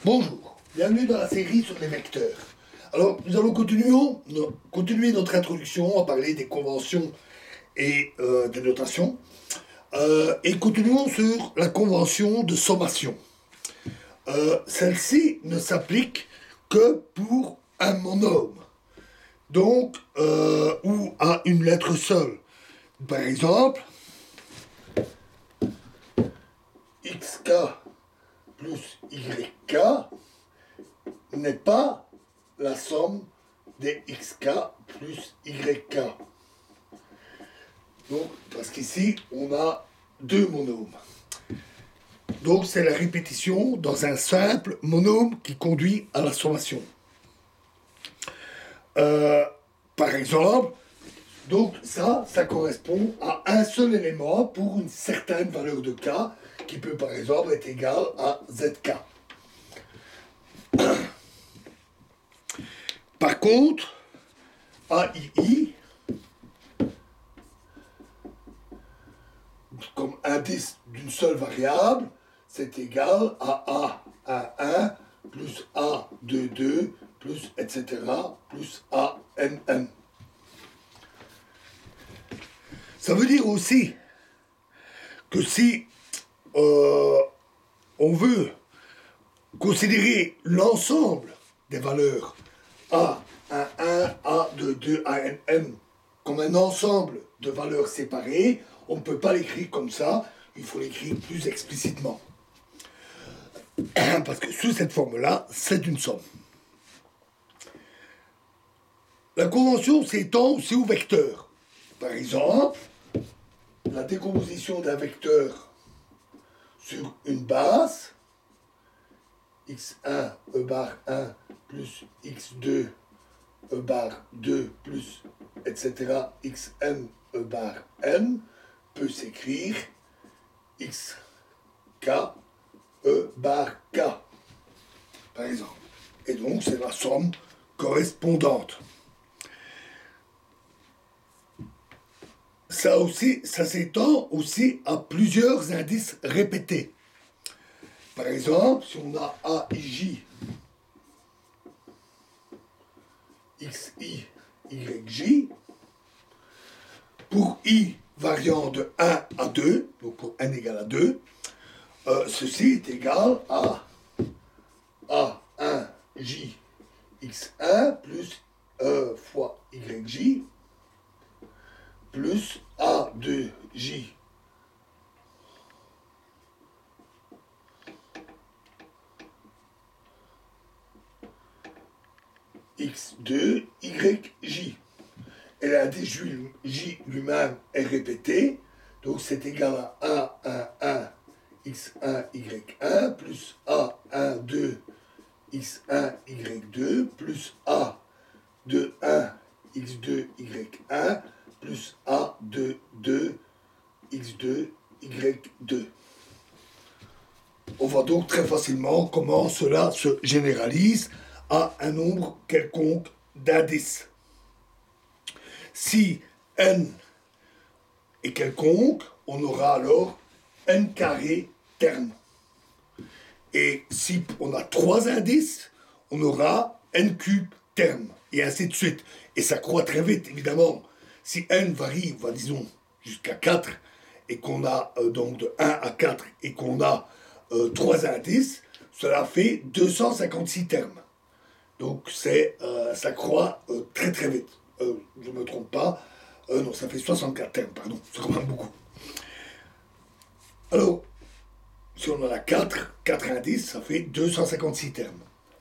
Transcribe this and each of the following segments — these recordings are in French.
Bonjour, bienvenue dans la série sur les vecteurs. Alors, nous allons continuer notre introduction à parler des conventions et des notations. Et continuons sur la convention de sommation. Celle-ci ne s'applique que pour un monôme, donc, ou à une lettre seule. Par exemple, xk plus yk n'est pas la somme des xk plus yk. Donc, parce qu'ici, on a deux monômes. Donc, c'est la répétition dans un simple monôme qui conduit à la sommation. Par exemple, donc ça correspond à un seul élément pour une certaine valeur de k qui peut par exemple être égale à zk. Par contre, AII, comme indice d'une seule variable, c'est égal à A11 plus A22 plus etc. plus ANN. Ça veut dire aussi que si on veut considérer l'ensemble des valeurs A11, A22, ANN comme un ensemble de valeurs séparées, on ne peut pas l'écrire comme ça, il faut l'écrire plus explicitement. Parce que sous cette forme-là, c'est une somme. La convention s'étend aussi aux vecteurs. Par exemple, la décomposition d'un vecteur sur une base, x1 e bar 1 plus x2 e bar 2 plus etc. xn e bar n peut s'écrire xk e bar k, par exemple. Et donc, c'est la somme correspondante. Ça s'étend aussi à plusieurs indices répétés. Par exemple, si on a AIJ, XI, YJ, pour I variant de 1 à 2, donc pour n égale à 2, ceci est égal à A1J X1 plus E fois YJ plus A2J X2 YJ. Et l'indice J lui-même est répété, donc c'est égal à A11 X1 Y1 plus A12 X1 Y2 plus A21 X2 Y1 plus A22 X2 Y2. On voit donc très facilement comment cela se généralise à un nombre quelconque d'indices. Si n est quelconque, on aura alors n carré terme. Et si on a 3 indices, on aura n cube terme, et ainsi de suite. Et ça croît très vite, évidemment. Si n varie, disons, jusqu'à 4, et qu'on a donc de 1 à 4, et qu'on a 3 indices, cela fait 256 termes. Donc ça croît très très vite. Je ne me trompe pas. Non, ça fait 64 termes, pardon. C'est quand même beaucoup. Alors, si on en a 4 indices, ça fait 256 termes.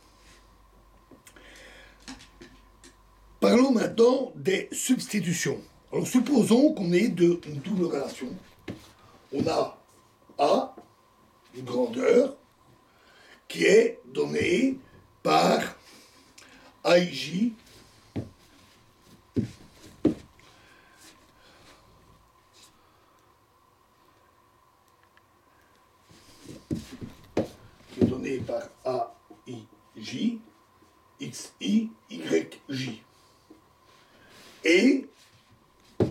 Parlons maintenant des substitutions. Alors, supposons qu'on ait une double relation. On a A, une grandeur, qui est donnée par AIJ qui est donné par AIJ XI YJ. Et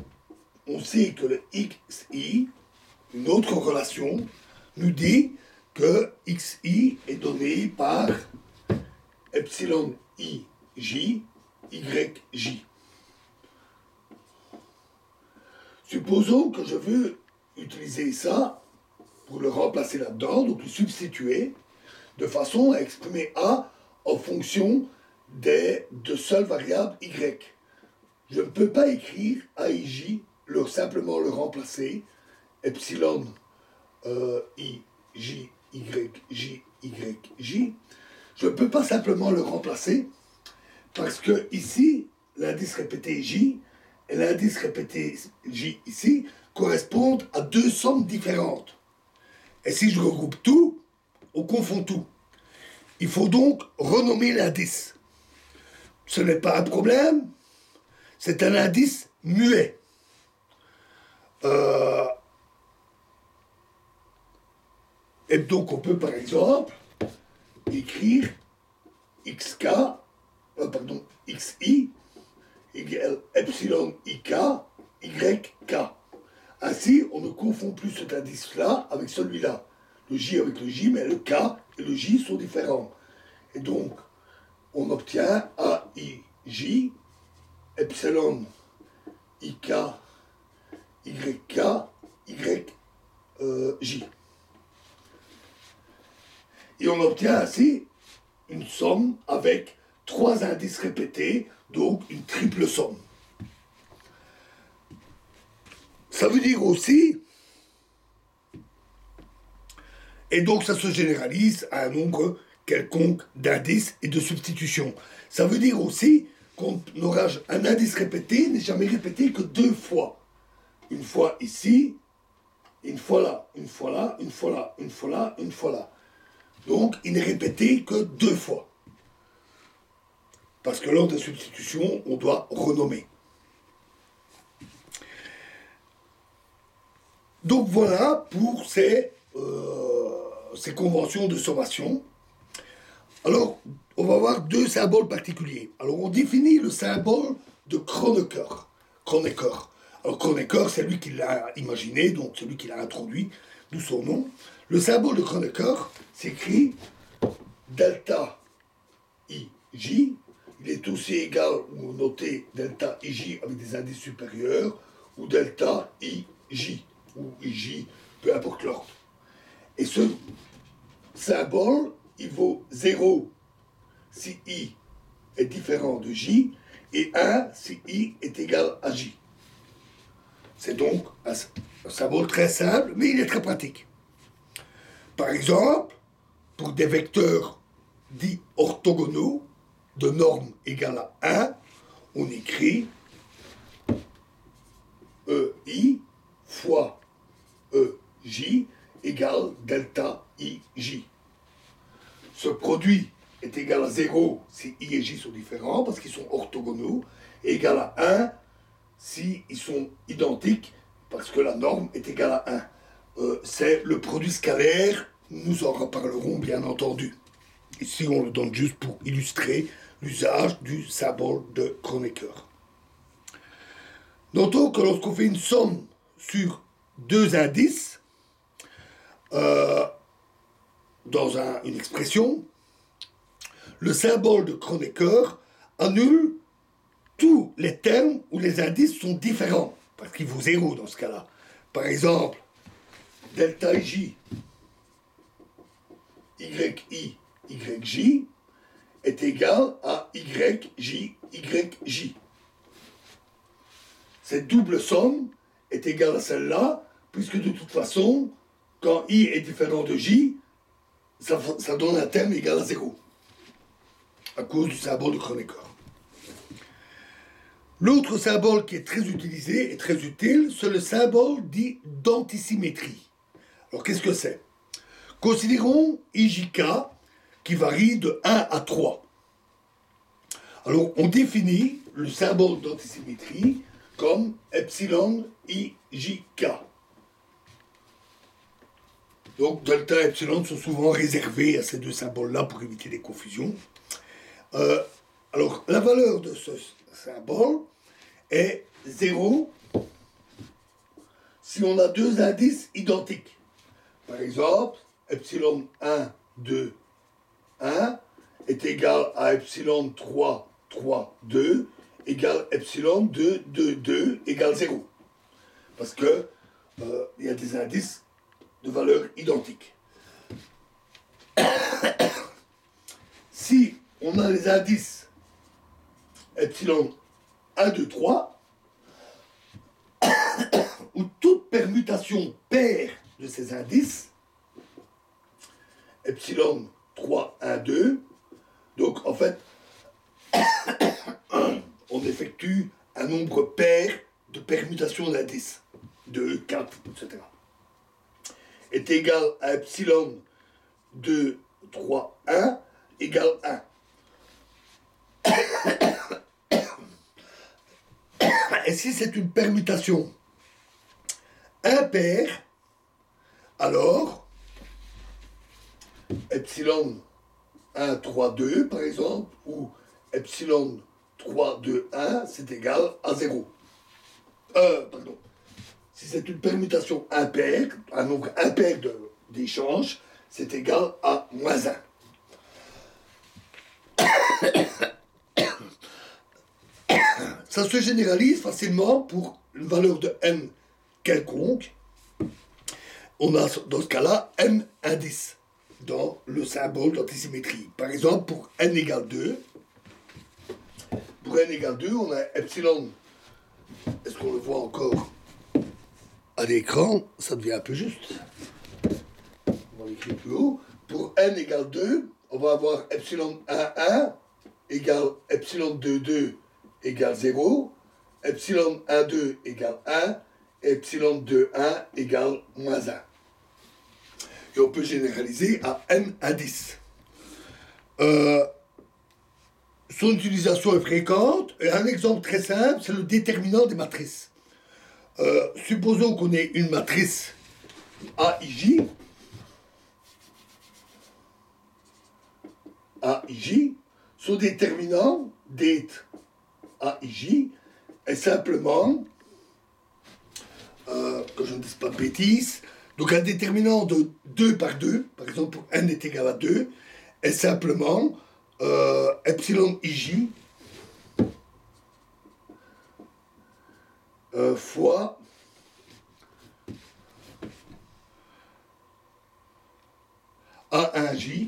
on sait que le XI, une autre relation, nous dit que xi est donné par epsilon ij yj. Supposons que je veux utiliser ça pour le remplacer là-dedans, donc le substituer, de façon à exprimer A en fonction de seules variables Y. Je ne peux pas écrire AIJ, simplement le remplacer, epsilon IJ, YJ, YJ. Je ne peux pas simplement le remplacer parce que ici, l'indice répété J et l'indice répété J ici correspondent à deux sommes différentes. Et si je regroupe tout, on confond tout. Il faut donc renommer l'indice. Ce n'est pas un problème, c'est un indice muet. Et donc on peut par exemple écrire xi égale epsilon ik yk. Ainsi, on ne confond plus cet indice-là avec celui-là. Le j avec le j, mais le k et le j sont différents. Et donc, on obtient aij epsilon ik yk yj. Et on obtient ainsi une somme avec trois indices répétés, donc une triple somme. Ça veut dire aussi, et donc ça se généralise à un nombre quelconque d'indices et de substitutions. Ça veut dire aussi qu'un indice répété n'est jamais répété que deux fois. Une fois ici, une fois là, une fois là, une fois là, une fois là, une fois là. Donc il n'est répété que deux fois. Parce que lors des substitutions, on doit renommer. Donc voilà pour ces conventions de sommation. Alors, on va voir deux symboles particuliers. Alors, on définit le symbole de Kronecker. Alors, Kronecker, c'est lui qui l'a imaginé, donc c'est lui qui l'a introduit, d'où son nom. Le symbole de Kronecker s'écrit delta IJ. Il est aussi égal ou noté delta IJ avec des indices supérieurs, ou delta IJ, ou IJ, peu importe l'ordre. Et ce symbole, il vaut 0 si I est différent de J, et 1 si I est égal à J. C'est donc un symbole très simple, mais il est très pratique. Par exemple, pour des vecteurs dits orthogonaux, de norme égale à 1, on écrit EI fois EJ égale delta IJ. Ce produit est égal à 0 si I et J sont différents, parce qu'ils sont orthogonaux, et égal à 1 si ils sont identiques, parce que la norme est égale à 1. C'est le produit scalaire, nous en reparlerons bien entendu. Ici, on le donne juste pour illustrer l'usage du symbole de Kronecker. Notons que lorsqu'on fait une somme sur deux indices, dans une expression, le symbole de Kronecker annule tous les termes où les indices sont différents, parce qu'il vaut 0 dans ce cas-là. Par exemple, delta J, YI, YJ est égal à YJ, YJ. Cette double somme est égale à celle-là, puisque de toute façon, quand I est différent de J, ça donne un terme égal à 0, à cause du symbole de Kronecker. L'autre symbole qui est très utilisé et très utile, c'est le symbole dit d'antisymétrie. Alors qu'est-ce que c'est? Considérons IJK qui varie de 1 à 3. Alors on définit le symbole d'antisymétrie comme epsilon IJK. Donc delta et epsilon sont souvent réservés à ces deux symboles-là pour éviter les confusions. Alors la valeur de ce symbole est 0 si on a deux indices identiques. Par exemple, epsilon 1, 2, 1 est égal à epsilon 3, 3, 2 égale epsilon 2, 2, 2 égale 0. Parce que il y a des indices de valeur identique. Si on a les indices epsilon 1, 2, 3, où toute permutation paire de ces indices, epsilon 3, 1, 2, donc en fait, on effectue un nombre pair de permutations d'indices, 2, 4, etc., est égal à epsilon 2, 3, 1 égale 1. Et si c'est une permutation impaire, alors epsilon 1, 3, 2 par exemple, ou epsilon 3, 2, 1, c'est égal à 0. Pardon. Si c'est une permutation impaire, un nombre impair d'échanges, c'est égal à moins 1. Ça se généralise facilement pour une valeur de n quelconque. On a dans ce cas-là n indices dans le symbole d'antisymétrie. Par exemple, pour n égale 2, on a epsilon. Est-ce qu'on le voit encore à l'écran? Ça devient un peu juste. On va l'écrire plus haut. Pour n égale 2, on va avoir epsilon 1, 1 égale epsilon 2, 2 égale 0, epsilon 1, 2 égale 1, epsilon 2, 1 égale moins 1. Et on peut généraliser à n indices. Son utilisation est fréquente. Et un exemple très simple, c'est le déterminant des matrices. Supposons qu'on ait une matrice AIJ. Son déterminant date AIJ est simplement, que je ne dise pas de bêtises, donc un déterminant de 2 par 2, par exemple pour n est égal à 2, est simplement epsilon IJ fois A1J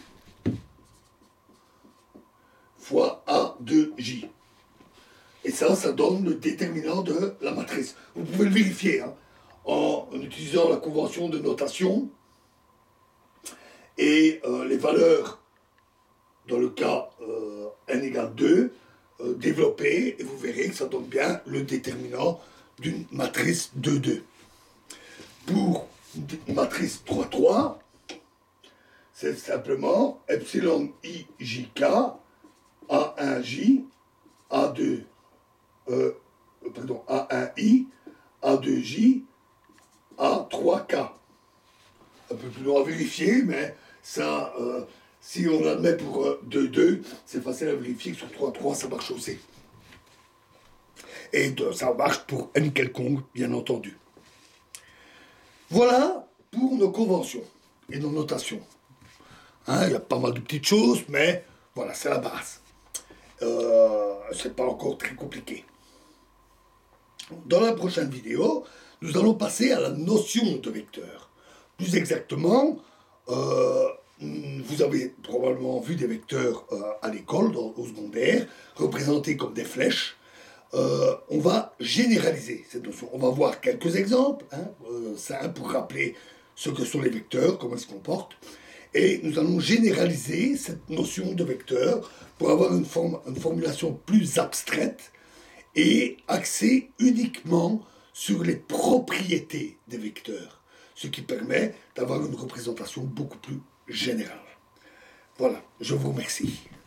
fois A2J. Et ça donne le déterminant de la matrice. Vous pouvez le vérifier hein, en utilisant la convention de notation et les valeurs, dans le cas n égale 2, développées, et vous verrez que ça donne bien le déterminant d'une matrice 2-2. Pour une matrice 3-3, c'est simplement epsilon IJK A1J A2 A1I A2J A3K. Un peu plus long à vérifier, mais ça, si on admet pour 2-2, c'est facile à vérifier que sur 3-3, ça marche aussi. Et ça marche pour n quelconque, bien entendu. Voilà pour nos conventions et nos notations. Hein, il y a pas mal de petites choses, mais voilà, c'est la base. C'est pas encore très compliqué. Dans la prochaine vidéo, nous allons passer à la notion de vecteur. Plus exactement, vous avez probablement vu des vecteurs à l'école, au secondaire, représentés comme des flèches. On va généraliser cette notion. On va voir quelques exemples, simples pour rappeler ce que sont les vecteurs, comment ils se comportent. Et nous allons généraliser cette notion de vecteur pour avoir une formulation plus abstraite et axée uniquement sur les propriétés des vecteurs, ce qui permet d'avoir une représentation beaucoup plus générale. Voilà, je vous remercie.